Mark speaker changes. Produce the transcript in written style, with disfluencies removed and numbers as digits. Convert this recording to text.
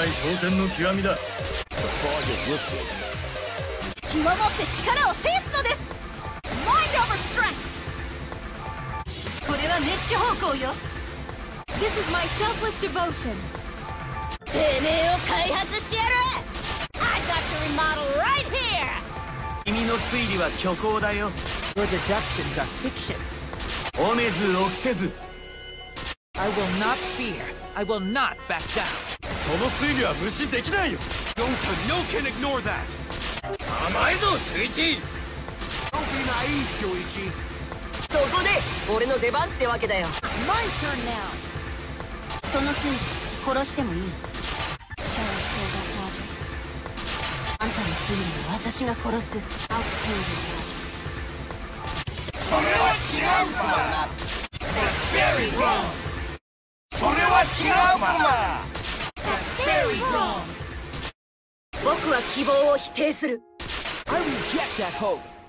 Speaker 1: ない昇天の極みだ。
Speaker 2: 気をもって力を制すのです。Mind over strength。これはメッシュ方向よ。This is my selfless devotion。てめえを開発してやる。I got your remodel right here。
Speaker 3: 君の推理は虚構だよ。
Speaker 4: Your deductions are fiction。
Speaker 3: おめず臆せず。
Speaker 4: I will not fear. I will not back down。
Speaker 1: その推理は無視できないよ。
Speaker 3: Don't no can ignore that。
Speaker 1: 甘いぞ、周一。
Speaker 3: Don't be naive, 周一。
Speaker 5: そこで俺の出番ってわけだよ。
Speaker 2: My turn now。その推理殺してもいい。あんたの推理を私が殺す。
Speaker 1: それは違うか。That's very wrong。それは違うか。That's very wrong。
Speaker 5: 僕は希望を否定する。
Speaker 4: I reject that hope.